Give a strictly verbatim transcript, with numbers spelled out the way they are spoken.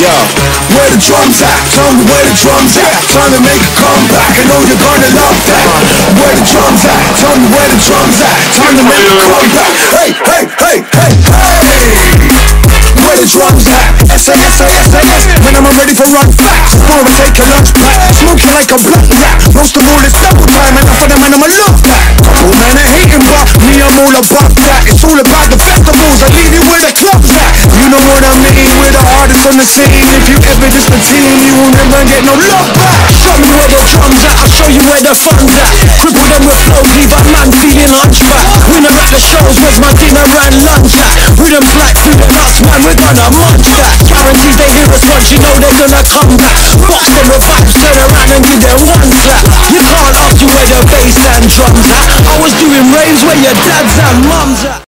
Yo, where the drums at? Tell me where the drums at. Time to make a comeback, I know you're gonna love that. Where the drums at? Tell me where the drums at. Time to make a comeback. Hey, hey, hey, hey, hey. Where the drums at? S A S A S A S. When I'm ready for run fast, before I take a lunch pack, smoking like a blunt rat. Most of all it's double time, and for the man I'ma look back. Couple man are hating, but me I'm all above that. It's all about the festivals, I leave you where the clubs at. You know what I mean, we're the hardest on the scene. If you ever diss the team, you will never get no love back. Show me where the drums at, I'll show you where the fun's at. Cripple them with flows, leave a man feeling hunchback. Winner at the shows, where's my dinner and lunch at? Rhythms like food and nuts, man, we're gonna munch that. Guaranteed they hear us once, you know they're gonna come back. Box them with vibes, turn around and give them one clap. You can't argue where the bass and drums at. I was doing raves where your dads and mums at.